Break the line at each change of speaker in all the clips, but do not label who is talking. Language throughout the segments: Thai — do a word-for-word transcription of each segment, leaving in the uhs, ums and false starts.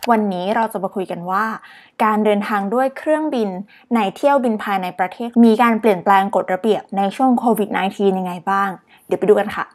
วันนี้เราจะมาคุยกันว่าการเดินทางด้วยเครื่องบินในเที่ยวบินภายในประเทศมีการเปลี่ยนแปลงกฎระเบียบในช่วงโควิด สิบเก้า ยังไงบ้างเดี๋ยวไปดูกันค่ะ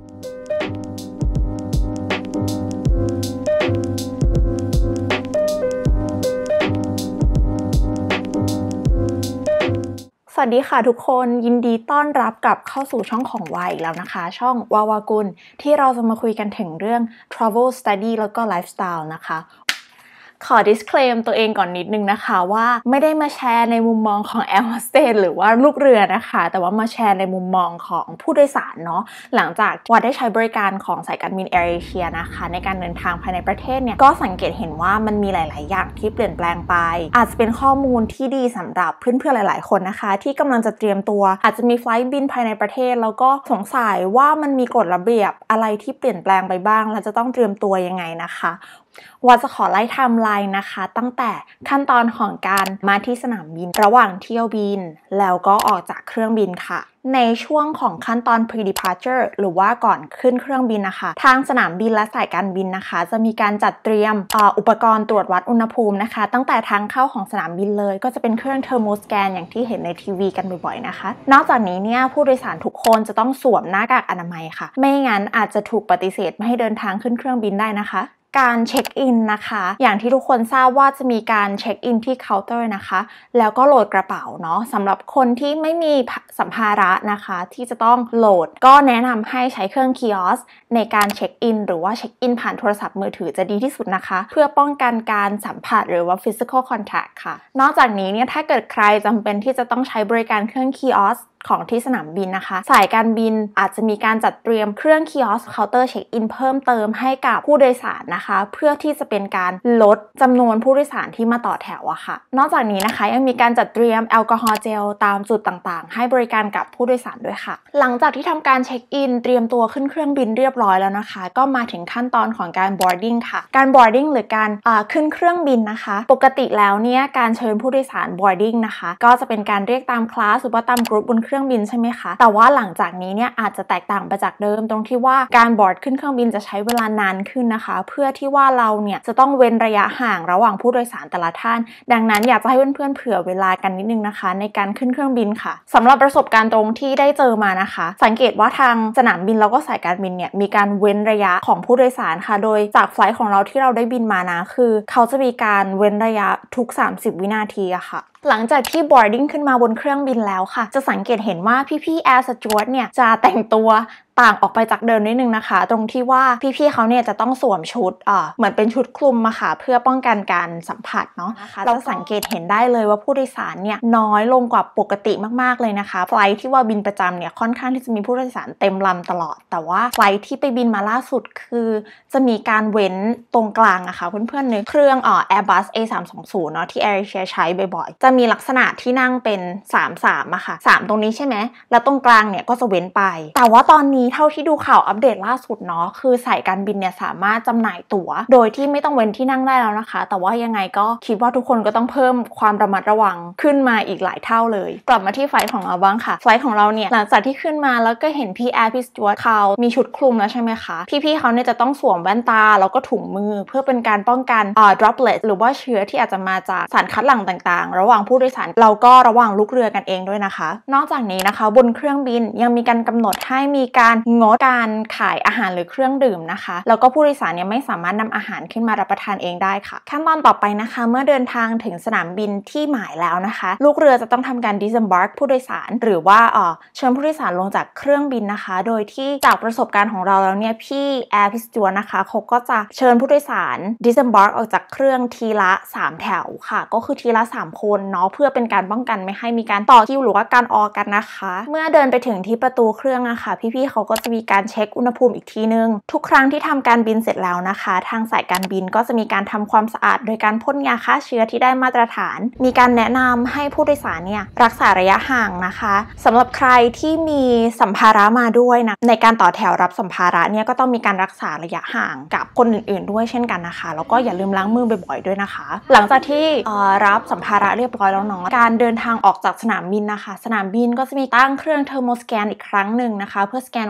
สวัสดีค่ะทุกคนยินดีต้อนรับกลับเข้าสู่ช่องของวายอีกแล้วนะคะช่องวาวากุลที่เราจะมาคุยกันถึงเรื่อง travel study แล้วก็ lifestyle นะคะขอ disclaim ตัวเองก่อนนิดนึงนะคะว่าไม่ได้มาแชร์ในมุมมองของ Air Hostess หรือว่าลูกเรือนะคะแต่ว่ามาแชร์ในมุมมองของผู้โดยสารเนาะหลังจากว่าได้ใช้บริการของสายการบิน Air Asia นะคะในการเดินทางภายในประเทศเนี่ยก็สังเกตเห็นว่ามันมีหลายๆอย่างที่เปลี่ยนแปลงไปอาจจะเป็นข้อมูลที่ดีสำหรับเพื่อนๆหลายๆคนนะคะที่กำลังจะเตรียมตัวอาจจะมีไฟล์บินภายในประเทศแล้วก็สงสัยว่ามันมีกฎระเบียบอะไรที่เปลี่ยนแปลงไปบ้างและจะต้องเตรียมตัวยังไงนะคะว่าจะขอไล่ไทม์ไลน์นะคะตั้งแต่ขั้นตอนของการมาที่สนามบินระหว่างเที่ยวบินแล้วก็ออกจากเครื่องบินค่ะในช่วงของขั้นตอน pre-departure หรือว่าก่อนขึ้นเครื่องบินนะคะทางสนามบินและสายการบินนะคะจะมีการจัดเตรียม อ, อุปกรณ์ตรวจวัดอุณหภูมินะคะตั้งแต่ทางเข้าของสนามบินเลยก็จะเป็นเครื่องเทอร์โมสแกนอย่างที่เห็นในทีวีกันบ่อยๆนะคะนอกจากนี้เนี่ยผู้โดยสารทุกคนจะต้องสวมหน้ากากอนามัยค่ะไม่งั้นอาจจะถูกปฏิเสธไม่ให้เดินทางขึ้นเครื่องบินได้นะคะการเช็คอินนะคะอย่างที่ทุกคนทราบว่าจะมีการเช็คอินที่เคาน์เตอร์นะคะแล้วก็โหลดกระเป๋าเนาะสำหรับคนที่ไม่มีสัมภาระนะคะที่จะต้องโหลดก็แนะนำให้ใช้เครื่องคิออสในการเช็คอินหรือว่าเช็คอินผ่านโทรศัพท์มือถือจะดีที่สุดนะคะเพื่อป้องกันการสัมผัสหรือว่า physical contact ค่ะนอกจากนี้เนี่ยถ้าเกิดใครจำเป็นที่จะต้องใช้บริการเครื่องคิออสของที่สนามบินนะคะสายการบินอาจจะมีการจัดเตรียมเครื่องคิออสเคาน์เตอร์เช็คอินเพิ่มเติมให้กับผู้โดยสารนะคะเพื่อที่จะเป็นการลดจำนวนผู้โดยสารที่มาต่อแถวอะค่ะนอกจากนี้นะคะยังมีการจัดเตรียมแอลกอฮอล์เจลตามจุดต่างๆให้บริการกับผู้โดยสารด้วยค่ะหลังจากที่ทำการเช็คอินเตรียมตัวขึ้นเครื่องบินเรียบร้อยแล้วนะคะก็มาถึงขั้นตอนของการ boarding ค่ะการ boarding หรือการขึ้นเครื่องบินนะคะปกติแล้วเนี่ยการเชิญผู้โดยสาร boarding นะคะก็จะเป็นการเรียกตามคลาสหรือว่าตามกรุ๊ปบนเครื่องบินใช่ไหมคะแต่ว่าหลังจากนี้เนี่ยอาจจะแตกต่างไปจากเดิมตรงที่ว่าการบอร์ดขึ้นเครื่องบินจะใช้เวลานานขึ้นนะคะเพื่อที่ว่าเราเนี่ยจะต้องเว้นระยะห่างระหว่างผู้โดยสารแต่ละท่านดังนั้นอยากจะให้เพื่อนๆเผื่อเวลากันนิดนึงนะคะในการขึ้นเครื่องบินค่ะสำหรับประสบการณ์ตรงที่ได้เจอมานะคะสังเกตว่าทางสนามบินแล้วก็สายการบินเนี่ยมีการเว้นระยะของผู้โดยสารค่ะโดยจากไฟล์ของเราที่เราได้บินมานะคือเขาจะมีการเว้นระยะทุกสามสิบวินาทีอะค่ะหลังจากที่ boarding ขึ้นมาบนเครื่องบินแล้วค่ะจะสังเกตเห็นว่าพี่ๆ Air Steward เนี่ยจะแต่งตัวต่างออกไปจากเดิมนิดนึงนะคะตรงที่ว่าพี่ๆเขาเนี่ยจะต้องสวมชุดอ่าเหมือนเป็นชุดคลุมมาค่ะเพื่อป้องกันการสัมผัสเนาะนะคะเราสังเกตเห็นได้เลยว่าผู้โดยสารเนี่ยน้อยลงกว่าปกติมากๆเลยนะคะไฟล์ที่ว่าบินประจำเนี่ยค่อนข้างที่จะมีผู้โดยสารเต็มลำตลอดแต่ว่าไฟล์ที่ไปบินมาล่าสุดคือจะมีการเว้นตรงกลางอะค่ะเพื่อนๆในเครื่องอ่า Airbus เอ สามสองศูนย์ เนาะที่ Air Asia ใช้บ่อยๆจะมีลักษณะที่นั่งเป็นสาม สามอะค่ะสามตรงนี้ใช่ไหมแล้วตรงกลางเนี่ยก็จะเว้นไปแต่ว่าตอนนี้เท่าที่ดูข่าวอัปเดตล่าสุดเนาะคือสายการบินเนี่ยสามารถจำหน่ายตั๋วโดยที่ไม่ต้องเว้นที่นั่งได้แล้วนะคะแต่ว่ายังไงก็คิดว่าทุกคนก็ต้องเพิ่มความระมัดระวังขึ้นมาอีกหลายเท่าเลยกลับมาที่ไฟล์ของเราบ้างค่ะไฟล์ของเราเนี่ยหลังจากที่ขึ้นมาแล้วก็เห็นพี่แอร์พี่สจวตเขามีชุดคลุมแล้วใช่ไหมคะพี่ๆเขาเนี่ยจะต้องสวมแว่นตาแล้วก็ถุงมือเพื่อเป็นการป้องกันอ่า droplet หรือว่าเชื้อที่อาจจะมาจากสารคัดหลั่งต่างๆระหว่างผู้โดยสารเราก็ระหว่างลูกเรือกันเองด้วยนะคะนอกจากนี้นะคะบนเครื่องบินยังมีการกำหนดให้มีการงดการขายอาหารหรือเครื่องดื่มนะคะแล้วก็ผู้โดยสารเนี่ยไม่สามารถนำอาหารขึ้นมารับประทานเองได้ค่ะขั้นตอนต่อไปนะคะเมื่อเดินทางถึงสนามบินที่หมายแล้วนะคะลูกเรือจะต้องทำการ disembark ผู้โดยสารหรือว่าเอ่อเชิญผู้โดยสารลงจากเครื่องบินนะคะโดยที่จากประสบการณ์ของเราแล้วเนี่ยพี่แอร์พี่สจวตนะคะเขาก็จะเชิญผู้โดยสาร disembark ออกจากเครื่องทีละสามแถวค่ะก็คือทีละสามคนเนาะเพื่อเป็นการป้องกันไม่ให้มีการต่อคิวหรือว่าการออกันนะคะเมื่อเดินไปถึงที่ประตูเครื่องนะคะพี่ๆเขาก็จะมีการเช็คอุณหภูมิอีกทีนึงทุกครั้งที่ทำการบินเสร็จแล้วนะคะทางสายการบินก็จะมีการทำความสะอาดโดยการพ่นยาฆ่าเชื้อที่ได้มาตรฐานมีการแนะนำให้ผู้โดยสารเนี่ยรักษาระยะห่างนะคะสำหรับใครที่มีสัมภาระมาด้วยนะในการต่อแถวรับสัมภาระเนี่ยก็ต้องมีการรักษาระยะห่างกับคนอื่นๆด้วยเช่นกันนะคะแล้วก็อย่าลืมล้างมือบ่อยๆด้วยนะคะหลังจากที่รับสัมภาระเรียบร้อยแล้วเนาะการเดินทางออกจากสนามบินนะคะสนามบินก็จะมีตั้งเครื่องเทอร์โมสแกนอีกครั้งหนึ่งนะคะเพื่อสแกน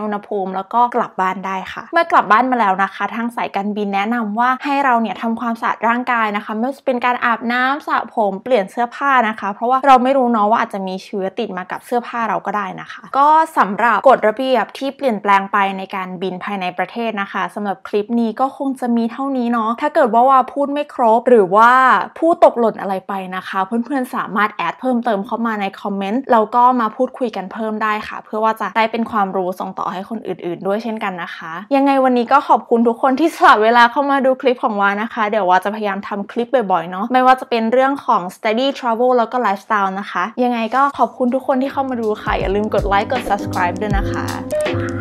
อุณหภูมิแล้วก็กลับบ้านได้ค่ะเมื่อกลับบ้านมาแล้วนะคะทางสายการบินแนะนำว่าให้เราเนี่ยทำความสะอาดร่างกายนะคะไม่ว่าจะเป็นการอาบน้ำสระผมเปลี่ยนเสื้อผ้านะคะเพราะว่าเราไม่รู้เนาะว่าอาจจะมีเชื้อติดมากับเสื้อผ้าเราก็ได้นะคะก็สำหรับกฎระเบียบที่เปลี่ยนแปลงไปในการบินภายในประเทศนะคะสำหรับคลิปนี้ก็คงจะมีเท่านี้เนาะถ้าเกิดว่าว่าพูดไม่ครบหรือว่าพูดตกหล่นอะไรไปนะคะเพื่อนๆสามารถแอดเพิ่มเติมเข้ามาในคอมเมนต์แล้วก็มาพูดคุยกันเพิ่มได้ค่ะเพื่อว่าจะได้เป็นความรู้ส่งต่อให้คนอื่นๆด้วยเช่นกันนะคะยังไงวันนี้ก็ขอบคุณทุกคนที่สละเวลาเข้ามาดูคลิปของวานะคะเดี๋ยววาจะพยายามทำคลิปบ่อยๆเนาะไม่ว่าจะเป็นเรื่องของ study travel แล้วก็ lifestyle นะคะยังไงก็ขอบคุณทุกคนที่เข้ามาดูค่ะอย่าลืมกดไลค์กด subscribe ด้วยนะคะ